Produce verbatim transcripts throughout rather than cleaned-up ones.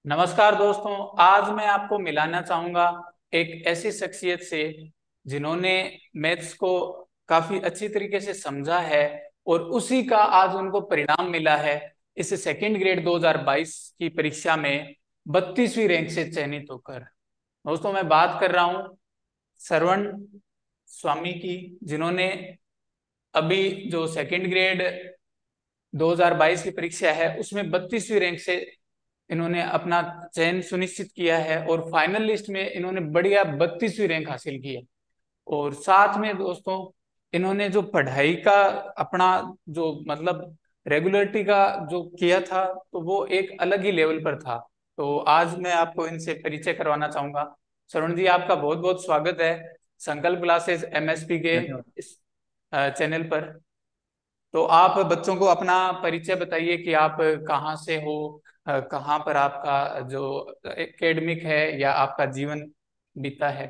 नमस्कार दोस्तों। आज मैं आपको मिलाना चाहूंगा एक ऐसी शख्सियत से जिन्होंने मैथ्स को काफी अच्छी तरीके से समझा है और उसी का आज उनको परिणाम मिला है। इस सेकंड ग्रेड दो हज़ार बाईस की परीक्षा में बत्तीसवीं रैंक से चयनित होकर। दोस्तों, मैं बात कर रहा हूं श्रवण स्वामी की, जिन्होंने अभी जो सेकंड ग्रेड दो हज़ार बाईस की परीक्षा है उसमें बत्तीसवीं रैंक से इन्होंने अपना चयन सुनिश्चित किया है और फाइनल लिस्ट में इन्होंने बढ़िया बत्तीसवीं रैंक हासिल की है। और साथ में दोस्तों, इन्होंने जो पढ़ाई का अपना जो मतलब रेगुलरिटी का जो किया था तो वो एक अलग ही लेवल पर था। तो आज मैं आपको इनसे परिचय करवाना चाहूंगा। श्रवण जी, आपका बहुत बहुत स्वागत है संकल्प क्लासेस एमएसपी के धन्यवाद। इस चैनल पर। तो आप बच्चों को अपना परिचय बताइए कि आप कहाँ से हो, अ, कहाँ पर आपका जो एकेडमिक है या आपका जीवन बीता है।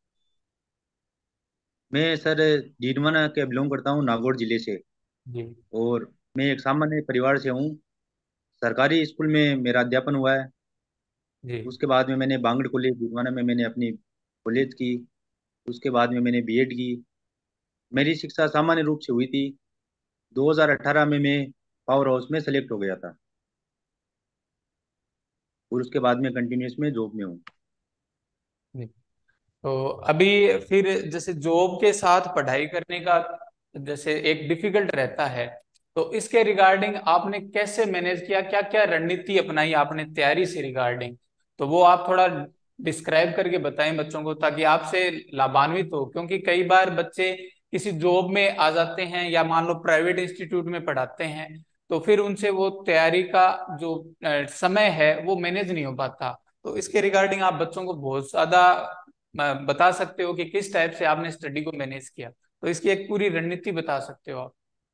मैं सर डीडवाना के बिलोंग करता हूँ, नागौर जिले से। जी। और मैं एक सामान्य परिवार से हूँ। सरकारी स्कूल में मेरा अध्यापन हुआ है। जी। उसके बाद में मैंने बांगड़ कॉलेज डीडवाना में मैंने अपनी कॉलेज की। उसके बाद में मैंने बीएड की। मेरी शिक्षा सामान्य रूप से हुई थी। दो हज़ार अठारह में मैं पावर हाउस में सेलेक्ट हो गया था। और उसके बाद में कंटिन्यूस में जॉब में हूँ। जी। तो अभी फिर जैसे जॉब के साथ पढ़ाई करने का जैसे एक डिफिकल्ट रहता है, तो इसके रिगार्डिंग आपने कैसे मैनेज किया, क्या क्या रणनीति अपनाई आपने तैयारी से रिगार्डिंग, तो वो आप थोड़ा डिस्क्राइब करके बताएं बच्चों को ताकि आपसे लाभान्वित हो। क्योंकि कई बार बच्चे किसी जॉब में आ जाते हैं या मान लो प्राइवेट इंस्टीट्यूट में पढ़ाते हैं, तो फिर उनसे वो तैयारी का जो अ, समय है वो मैनेज नहीं हो पाता। तो इसके रिगार्डिंग आप बच्चों को बहुत ज्यादा अ, बता सकते हो कि किस टाइप से आपने स्टडी को मैनेज किया। तो इसकी एक पूरी रणनीति बता सकते हो आप।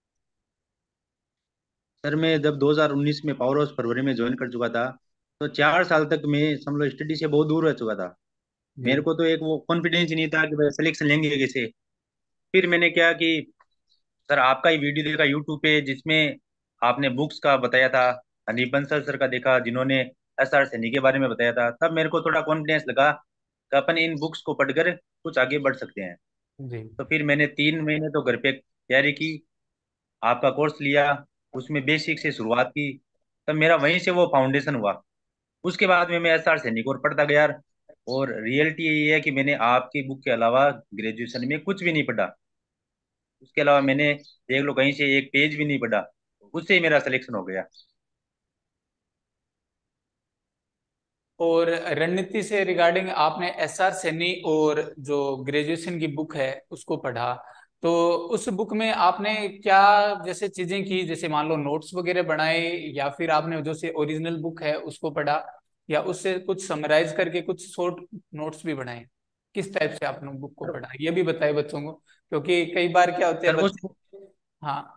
सर मैं जब दो हज़ार उन्नीस में पावर हाउस फरवरी में ज्वाइन कर चुका था, तो चार साल तक मैं समझ लो स्टडी से बहुत दूर रह चुका था। जी। मेरे को तो एक वो कॉन्फिडेंस ही नहीं था कि भाई सिलेक्शन लेंगे कैसे। फिर मैंने क्या कि सर आपका ही वीडियो देखा यूट्यूब पे, जिसमें आपने बुक्स का बताया था। हनीफ बंसल सर का देखा, जिन्होंने एस आर सैनी के बारे में बताया था। तब मेरे को थोड़ा कॉन्फिडेंस लगा कि अपन इन बुक्स को पढ़कर कुछ आगे बढ़ सकते हैं। जी। तो फिर मैंने तीन महीने तो घर पे तैयारी की, आपका कोर्स लिया, उसमें बेसिक से शुरुआत की। तब मेरा वहीं से वो फाउंडेशन हुआ। उसके बाद में मैं एस आर सैनी को और पढ़ता गया। और रियलिटी ये है कि मैंने आपकी बुक के अलावा ग्रेजुएशन में कुछ भी नहीं पढ़ा। उसके अलावा मैंने देख लो कहीं से एक पेज भी नहीं पढ़ा। उससे ही मेरा सिलेक्शन हो गया। और रणनीति से रिगार्डिंग आपने एस आर सैनी और जो ग्रेजुएशन की बुक है उसको पढ़ा, तो उस बुक में आपने क्या जैसे चीजें की, जैसे मान लो नोट्स वगैरह बनाए या फिर आपने जो से ओरिजिनल बुक है उसको पढ़ा या उससे कुछ समराइज करके कुछ शॉर्ट नोट्स भी बनाए। किस टाइप से आपने बुक को सर पढ़ा ये भी बताए बच्चों को, क्योंकि कई बार क्या होते हैं सर उस बच्चे। हाँ।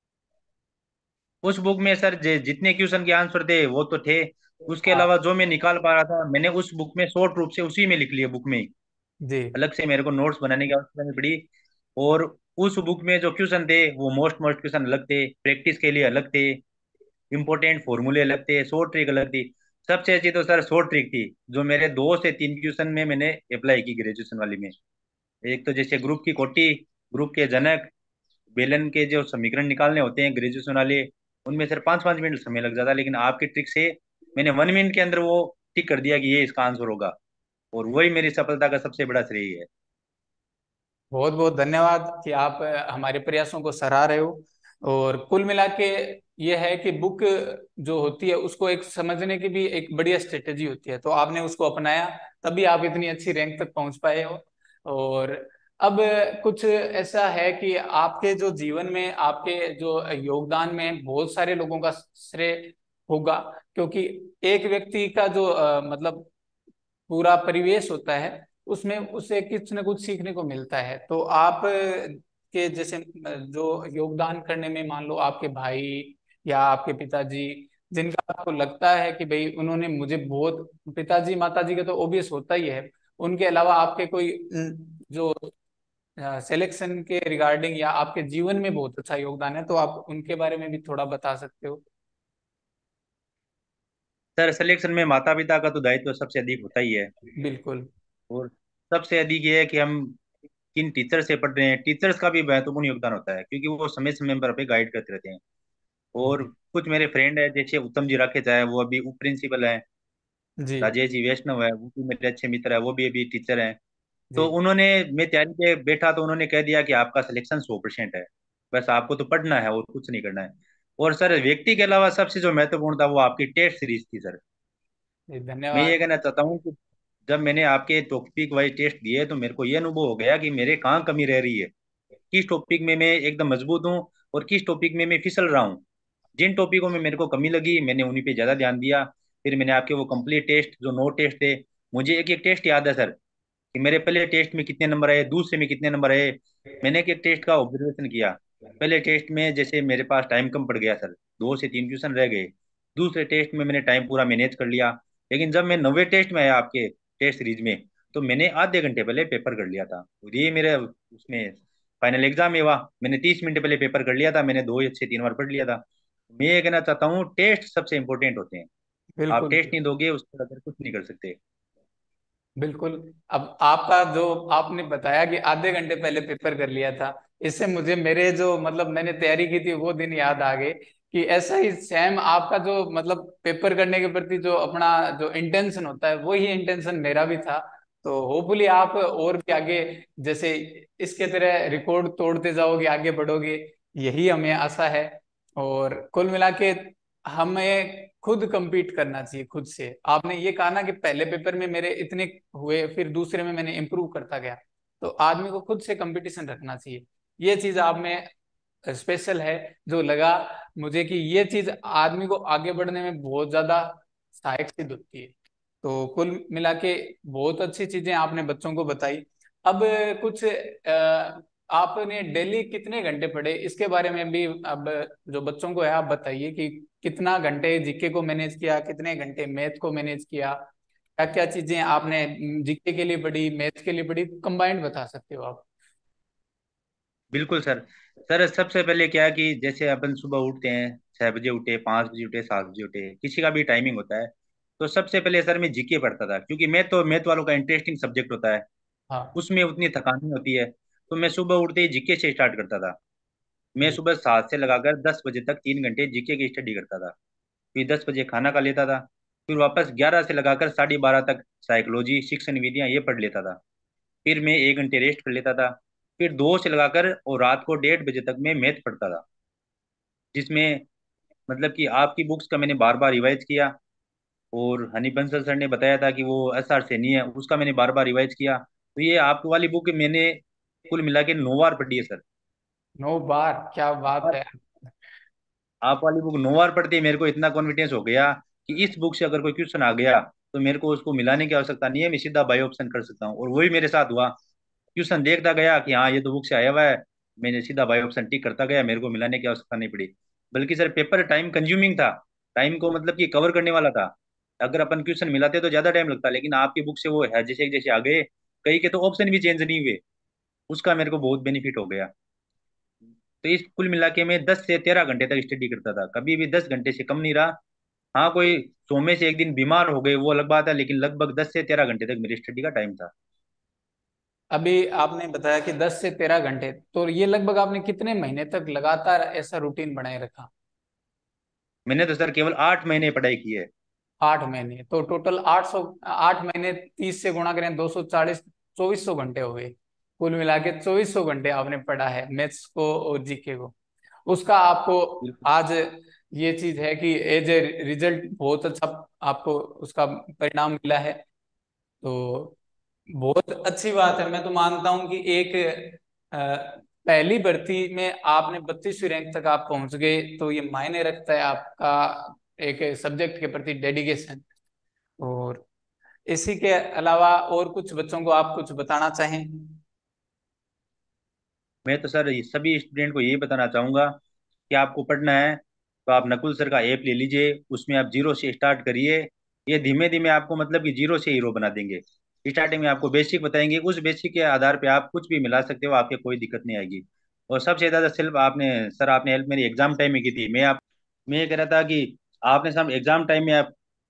उस बुक में सर जि- जितने क्वेश्चन के आंसर थे वो तो थे। उसके हाँ। अलावा जो मैं निकाल पा रहा था मैंने उस बुक में शॉर्ट रूप से उसी में लिख लिया, बुक में ही। जी। अलग से मेरे को नोट्स बनाने की आवश्यकता नहीं पड़ी। और उस बुक में जो क्वेश्चन थे वो मोस्ट मोस्ट क्वेश्चन अलग थे, प्रैक्टिस के लिए अलग थे, इंपॉर्टेंट फॉर्मूले अलग थे, शॉर्ट ट्रिक अलग थी। सबसे अच्छी तो सर शॉर्ट ट्रिक थी, जो मेरे दो से तीन क्वेश्चन में मैंने अप्लाई की ग्रेजुएशन वाली में। एक तो जैसे ग्रुप की कोटि, ग्रुप के जनक, बेलन के जो समीकरण निकालने होते हैं ग्रेजुएशन वाले, उनमें सर पाँच पाँच मिनट समय लग जाता, लेकिन आपकी ट्रिक से मैंने वन मिनट के अंदर वो टिक कर दिया कि ये इसका आंसर होगा। और वही मेरी सफलता का सबसे बड़ा श्रेय है। बहुत बहुत धन्यवाद कि आप अ, हमारे प्रयासों को सराह रहे हो। और कुल मिला के ये है कि बुक जो होती है उसको एक समझने की भी एक बढ़िया स्ट्रेटेजी होती है, तो आपने उसको अपनाया तभी आप इतनी अच्छी रैंक तक पहुंच पाए हो। और अब कुछ ऐसा है कि आपके जो जीवन में आपके जो योगदान में बहुत सारे लोगों का श्रेय होगा, क्योंकि एक व्यक्ति का जो अ, मतलब पूरा परिवेश होता है उसमें उसे कुछ न कुछ सीखने को मिलता है। तो आप के जैसे जो योगदान करने में मान लो आपके भाई या आपके पिताजी, जिनका आपको लगता है कि भाई उन्होंने मुझे बहुत, पिताजी माताजी का तो ओबियस होता ही है, उनके अलावा आपके कोई अम, जो सिलेक्शन के रिगार्डिंग या आपके जीवन में बहुत अच्छा योगदान है, तो आप उनके बारे में भी थोड़ा बता सकते हो। सर सिलेक्शन में माता पिता का तो दायित्व सबसे अधिक होता ही है। बिल्कुल। और सबसे अधिक ये है कि हम किन टीचर से पढ़ रहे हैं, टीचर्स का भी महत्वपूर्ण योगदान होता है, क्योंकि वो समय समय पर हमें गाइड करते रहते हैं। और कुछ मेरे फ्रेंड है जैसे उत्तम जी राकेश है, वो अभी उप प्रिंसिपल है। जी राजेश जी वैष्णव है, वो भी मेरे अच्छे मित्र है, वो भी अभी टीचर हैं। तो जी। उन्होंने, मैं तैयारी पे बैठा तो उन्होंने कह दिया कि आपका सिलेक्शन सौ परसेंट है, बस आपको तो पढ़ना है और कुछ नहीं करना है। और सर व्यक्ति के अलावा सबसे जो महत्वपूर्ण था वो आपकी टेस्ट सीरीज थी सर। जी, मैं धन्यवाद। ये कहना चाहता हूँ कि जब मैंने आपके टॉपिक वाइज टेस्ट दिए तो मेरे को ये अनुभव हो गया कि मेरे कहाँ कमी रह रही है, किस टॉपिक में मैं एकदम मजबूत हूँ और किस टॉपिक में मैं फिसल रहा हूँ। जिन टॉपिकों में मेरे को कमी लगी मैंने उन्हीं पे ज्यादा ध्यान दिया। फिर मैंने आपके वो कंप्लीट टेस्ट जो नो टेस्ट थे, मुझे एक एक टेस्ट याद है सर कि मेरे पहले टेस्ट में कितने नंबर आए, दूसरे में कितने नंबर आए। मैंने एक एक टेस्ट का ऑब्जर्वेशन किया। पहले टेस्ट में जैसे मेरे पास टाइम कम पड़ गया सर, दो से तीन क्वेश्चन रह गए। दूसरे टेस्ट में मैंने टाइम पूरा मैनेज कर लिया। लेकिन जब मैं नवे टेस्ट में आया आपके टेस्ट सीरीज में, तो मैंने आधे घंटे पहले पेपर कर लिया था। और ये मेरे उसमें फाइनल एग्जाम में हुआ, मैंने तीस मिनट पहले पेपर कर लिया था, मैंने दो से तीन बार पढ़ लिया था। मैं ये कहना चाहता हूँ टेस्ट सबसे इंपॉर्टेंट होते हैं। आप बिल्कुल टेस्ट नहीं दोगे उसके बगैर कुछ नहीं कर सकते। बिल्कुल। अब आपका जो आपने बताया कि आधे घंटे पहले पेपर कर लिया था, इससे मुझे मेरे जो मतलब मैंने तैयारी की थी वो दिन याद आ गए कि ऐसा ही सेम आपका जो मतलब पेपर करने के प्रति जो अपना जो इंटेंशन होता है वही इंटेंशन मेरा भी था। तो होपफुली आप और भी आगे जैसे इसके तरह रिकॉर्ड तोड़ते जाओगे, आगे बढ़ोगे, यही हमें आशा है। और कुल मिला के हमें खुद compete करना चाहिए खुद से। आपने ये कहा ना कि पहले पेपर में मेरे इतने हुए, फिर दूसरे में मैंने इम्प्रूव करता गया। तो आदमी को खुद से कंपटीशन रखना चाहिए। ये चीज आप में स्पेशल है, जो लगा मुझे कि ये चीज आदमी को आगे बढ़ने में बहुत ज्यादा सहायक सिद्ध होती है। तो कुल मिला के बहुत अच्छी चीजें आपने बच्चों को बताई। अब कुछ अ, आपने डेली कितने घंटे पढ़े इसके बारे में भी अब जो बच्चों को है आप बताइए कि कितना घंटे जीके को मैनेज किया, कितने घंटे मैथ को मैनेज किया, क्या क्या चीजें आपने जीके के लिए पढ़ी, मैथ के लिए पढ़ी, कंबाइंड बता सकते हो आप। बिल्कुल सर। सर सबसे पहले क्या है कि जैसे अपन सुबह उठते हैं, छह बजे उठे, पाँच बजे उठे, सात बजे उठे, किसी का भी टाइमिंग होता है। तो सबसे पहले सर मैं जीके पढ़ता था, क्योंकि मैथ तो मैथ वालों का इंटरेस्टिंग सब्जेक्ट होता है, हाँ। उसमें उतनी थकान नहीं होती है। तो मैं सुबह उठते ही जीके से स्टार्ट करता था। मैं जी। सुबह सात से लगाकर दस बजे तक तीन घंटे जीके की स्टडी करता था। फिर दस बजे खाना खा लेता था। फिर वापस ग्यारह से लगाकर साढ़े बारह तक साइकोलॉजी, शिक्षण विधियां ये पढ़ लेता था। फिर मैं एक घंटे रेस्ट कर लेता था। फिर दो से लगाकर और रात को डेढ़ बजे तक मैं मैथ पढ़ता था, जिसमें मतलब कि आपकी बुक्स का मैंने बार बार रिवाइज किया। और हनी बंसल सर ने बताया था कि वो एस आर से नहीं है, उसका मैंने बार बार रिवाइज किया। तो ये आपकी वाली बुक मैंने कुल मिला के नौ बार पढ़ी है सर। नौ बार, क्या बात है। आप वाली बुक नौ बार पढ़ते ही मेरे को इतना कॉन्फिडेंस हो गया कि इस बुक से अगर कोई क्वेश्चन आ गया तो मेरे को उसको मिलाने की आवश्यकता नहीं है, मैं सीधा बाई ऑप्शन कर सकता हूँ। और वही मेरे साथ हुआ। क्वेश्चन देखता गया कि हाँ ये तो बुक से आया हुआ है, मैंने सीधा बाई ऑप्शन टिक करता गया, मेरे को मिलाने की आवश्यकता नहीं पड़ी। बल्कि सर पेपर टाइम कंज्यूमिंग था, टाइम को मतलब कि कवर करने वाला था। अगर अपन क्वेश्चन मिलाते तो ज्यादा टाइम लगता, लेकिन आपकी बुक से वो है जैसे जैसे आ गए, कई के तो ऑप्शन भी चेंज नहीं हुए, उसका मेरे को बहुत बेनिफिट हो गया। तो इस कुल मिला के मैं दस से तेरह घंटे तक स्टडी करता था, कभी भी दस घंटे से कम नहीं रहा। हाँ कोई सौ में से एक दिन बीमार हो गए वो अलग बात है, लेकिन लगभग दस से तेरह घंटे तक मेरी स्टडी का टाइम था। अभी आपने बताया कि दस से तेरह घंटे, तो ये लगभग आपने कितने महीने तक लगातार ऐसा रूटीन बनाए रखा। मैंने तो सर केवल आठ महीने पढ़ाई की है। आठ महीने, तो टोटल आठ सौ, आठ महीने, तीस से गुणा करें, दो सौ चालीस, चौबीस सौ घंटे हो गए। कुल मिला के चौबीस सौ घंटे आपने पढ़ा है मैथ्स को और जीके को। उसका आपको बिल्कुल। आज ये चीज है कि एज ए रिजल्ट बहुत अच्छा आपको उसका परिणाम मिला है। तो बहुत अच्छी बात है। मैं तो मानता हूं कि एक अ, पहली भर्ती में आपने बत्तीसवीं रैंक तक आप पहुंच गए, तो ये मायने रखता है आपका एक सब्जेक्ट के प्रति डेडिकेशन। और इसी के अलावा और कुछ बच्चों को आप कुछ बताना चाहें। मैं तो सर ये सभी स्टूडेंट को यही बताना चाहूंगा कि आपको पढ़ना है तो आप नकुल सर का ऐप ले लीजिए, उसमें आप जीरो से स्टार्ट करिए। ये धीमे धीमे आपको मतलब कि जीरो से हीरो बना देंगे। स्टार्टिंग में आपको बेसिक बताएंगे, उस बेसिक के आधार पे आप कुछ भी मिला सकते हो, आपके कोई दिक्कत नहीं आएगी। और सबसे ज्यादा हेल्प आपने सर आपने हेल्प मेरी एग्जाम टाइम में की थी। मैं आप मैं ये कह रहा था कि आपने सब एग्जाम टाइम में आप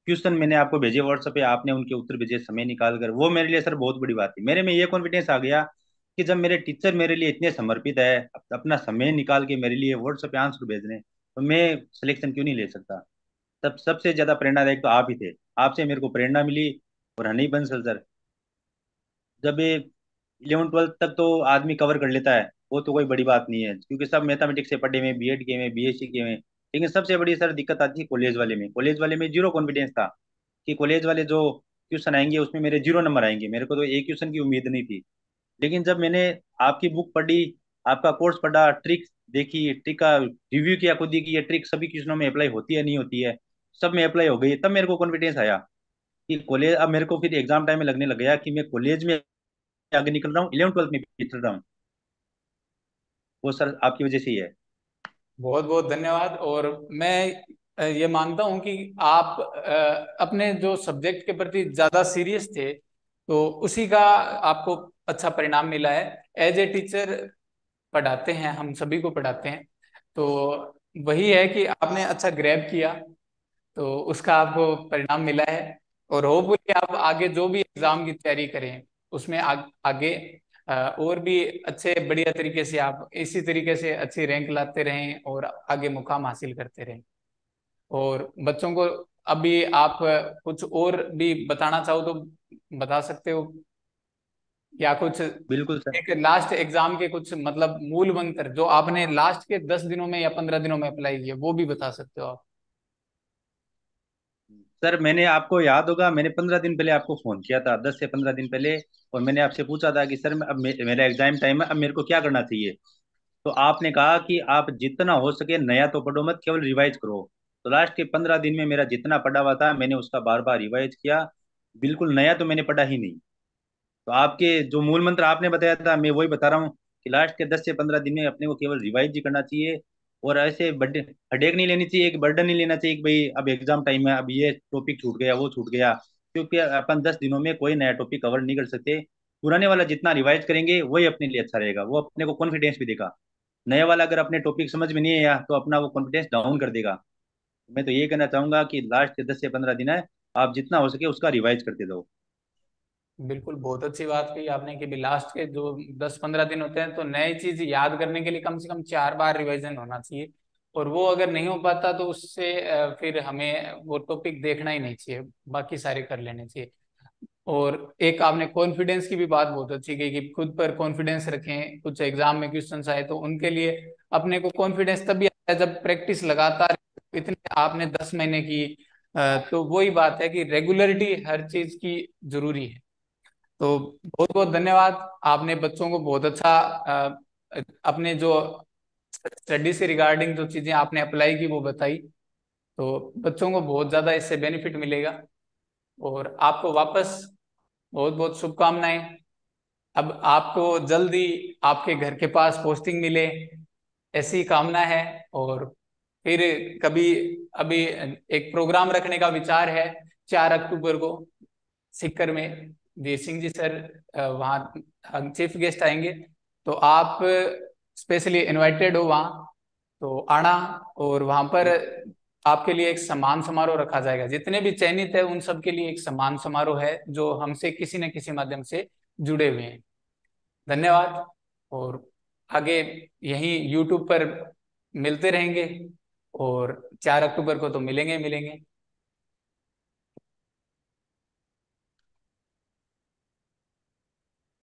क्वेश्चन मैंने आपको भेजे व्हाट्सएप पे, आपने उनके उत्तर भेजे समय निकाल कर, वो मेरे लिए सर बहुत बड़ी बात थी। मेरे में ये कॉन्फिडेंस आ गया कि जब मेरे टीचर मेरे लिए इतने समर्पित है, अप- अपना समय निकाल के मेरे लिए व्हाट्सएप पे आंसर भेज रहे हैं, तो मैं सिलेक्शन क्यों नहीं ले सकता। तब सबसे ज्यादा प्रेरणादायक तो आप ही थे, आपसे मेरे को प्रेरणा मिली। और हनी बंसल सर, जब ये इलेवन ट्वेल्थ तक तो आदमी कवर कर लेता है, वो तो कोई बड़ी बात नहीं है, क्योंकि सब मैथमेटिक्स से पढ़े हुए, बीएड किए हुए, बीएससी किए हुए। लेकिन सबसे बड़ी सर दिक्कत आती है कॉलेज वाले में। कॉलेज वाले में जीरो कॉन्फिडेंस था कि कॉलेज वाले जो क्वेश्चन आएंगे उसमें मेरे जीरो नंबर आएंगे, मेरे को तो एक क्वेश्चन की उम्मीद नहीं थी। लेकिन जब मैंने आपकी बुक पढ़ी, आपका कोर्स पढ़ा, ट्रिक देखी, ट्रिक का रिव्यू किया खुद ही कि ये ट्रिक सभी क्वेश्चनों में अप्लाई होती है नहीं होती है, सब में अप्लाई हो गई, तब मेरे को कॉन्फिडेंस आया कि कॉलेज, अब मेरे को फिर एग्जाम टाइम में लगने लग गया कि मैं कॉलेज में आगे निकल रहा हूँ, इलेवन ट्वेल्थ में भी चल रहा हूँ। वो सर आपकी वजह से ही है। बहुत बहुत धन्यवाद। और मैं अ, ये मानता हूं कि आप अ, अपने जो सब्जेक्ट के प्रति ज्यादा सीरियस थे, तो उसी का आपको अच्छा परिणाम मिला है। एज ए टीचर पढ़ाते हैं, हम सभी को पढ़ाते हैं, तो वही है कि आपने अच्छा ग्रैब किया, तो उसका आपको परिणाम मिला है। और होपफुली आप आगे जो भी एग्जाम की तैयारी करें उसमें आ, आगे अ, और भी अच्छे बढ़िया तरीके से आप इसी तरीके से अच्छी रैंक लाते रहें और आगे मुकाम हासिल करते रहें। और बच्चों को अभी आप कुछ और भी बताना चाहो तो बता सकते हो, या कुछ बिल्कुल सर। एक लास्ट एग्जाम के कुछ मतलब मूल मंत्र जो आपने लास्ट के दस दिनों में या पंद्रह दिनों में अप्लाई किए, वो भी बता सकते हो आप। सर मैंने, आपको याद होगा, मैंने पंद्रह दिन पहले आपको फोन किया था, दस से पंद्रह दिन पहले, और मैंने आपसे पूछा था कि सर मैं- अब मे, मेरा एग्जाम टाइम है, अब मेरे को क्या करना चाहिए। तो आपने कहा कि आप जितना हो सके नया तो पढ़ो मत, केवल रिवाइज करो। तो लास्ट के पंद्रह दिन में मेरा जितना पढ़ा हुआ था मैंने उसका बार बार रिवाइज किया। बिल्कुल नया तो मैंने पढ़ा ही नहीं। तो आपके जो मूल मंत्र आपने बताया था मैं वही बता रहा हूँ कि लास्ट के दस से पंद्रह दिन में अपने को केवल रिवाइज ही करना चाहिए। और ऐसे बड़े हेडेक नहीं लेनी चाहिए, एक बर्डन नहीं लेना चाहिए कि भाई अब एग्जाम टाइम है, अब ये टॉपिक छूट गया वो छूट गया। क्योंकि अपन दस दिनों में कोई नया टॉपिक कवर नहीं कर सकते। पुराने वाला जितना रिवाइज करेंगे वही अपने लिए अच्छा रहेगा, वो अपने को कॉन्फिडेंस भी देगा। नया वाला अगर अपने टॉपिक समझ में नहीं आया तो अपना वो कॉन्फिडेंस डाउन कर देगा। मैं तो ये कहना चाहूंगा कि लास्ट के दस से पंद्रह दिन है, आप जितना हो सके उसका रिवाइज करते जाओ। बिल्कुल, बहुत अच्छी बात कही आपने कि भी लास्ट के जो दस पंद्रह दिन होते हैं तो नई चीज याद करने के लिए कम से कम चार बार रिवीजन होना चाहिए। और वो अगर नहीं हो पाता तो उससे अ, फिर हमें वो टॉपिक देखना ही नहीं चाहिए, बाकी सारे कर लेने चाहिए। और एक आपने कॉन्फिडेंस की भी बात बहुत अच्छी की कि खुद पर कॉन्फिडेंस रखें, कुछ एग्जाम में क्वेश्चंस आए तो उनके लिए अपने को कॉन्फिडेंस तभी आता है जब प्रैक्टिस लगातार इतने आपने दस महीने की। अ, तो वही बात है कि रेगुलरिटी हर चीज की जरूरी है। तो बहुत बहुत धन्यवाद। आपने बच्चों को बहुत अच्छा अ, अपने जो स्टडी से रिगार्डिंग जो चीजें आपने अप्लाई की वो बताई, तो बच्चों को बहुत ज्यादा इससे बेनिफिट मिलेगा। और आपको वापस बहुत बहुत शुभकामनाएं। अब आपको जल्दी आपके घर के पास पोस्टिंग मिले, ऐसी कामना है। और फिर कभी अभी एक प्रोग्राम रखने का विचार है, चार अक्टूबर को सीकर में वीर सिंह जी सर वहाँ चीफ गेस्ट आएंगे, तो आप स्पेशली इनवाइटेड हो वहाँ, तो आना। और वहाँ पर आपके लिए एक सम्मान समारोह रखा जाएगा, जितने भी चयनित है उन सब के लिए एक सम्मान समारोह है जो हमसे किसी न किसी माध्यम से जुड़े हुए हैं। धन्यवाद। और आगे यहीं यूट्यूब पर मिलते रहेंगे, और चार अक्टूबर को तो मिलेंगे मिलेंगे।